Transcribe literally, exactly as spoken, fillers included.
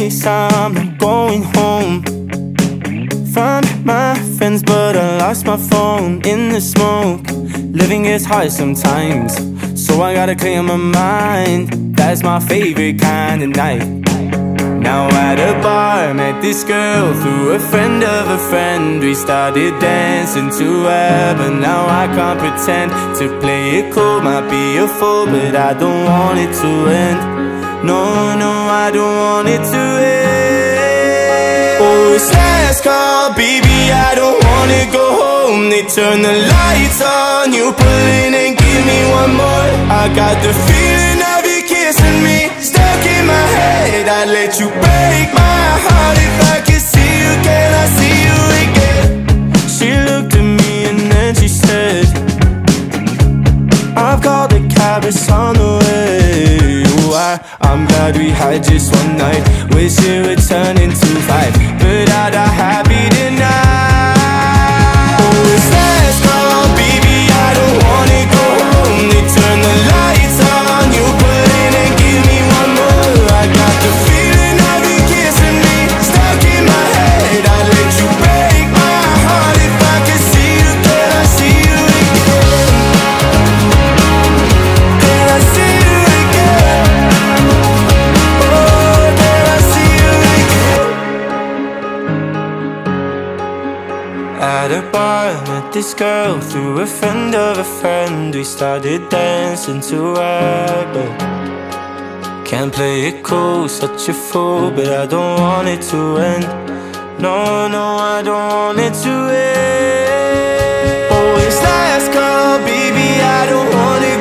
place, I'm not going home. Found my friends but I lost my phone in the smoke. Living is hard sometimes, so I gotta clear my mind. That's my favorite kind of night. Now at a bar, met this girl through a friend of a friend. We started dancing to Abba. Now I can't pretend to play it cool. Might be a fool, but I don't want it to end. No, no, I don't want it to end. Oh, it's last call, baby, I don't wanna go home. They turn the lights on, you pull in and give me one more. I got the feeling of you kissing me stuck in my head. I'd let you break my heart if I could see you. Can I see you again? She looked at me and then she said, I've called the cab, it's on the way. Oh, I, I'm glad we had just one night. Wish it would turn into five, but I'd a happy tonight. Oh, it's last call, baby, I don't wanna go home. They turn the lights on, you put in and give me one more. I got the feeling of you kissing me stuck in my head. I'd let you break my heart if I could see you. Can I see you again? Can I see you again? Oh, can I see you again? At a bar, met this girl through a friend of a friend. We started dancing to Abba. Can't play it cool, such a fool, but I don't want it to end. No, no, I don't want it to end. Oh, it's last call, baby, I don't want it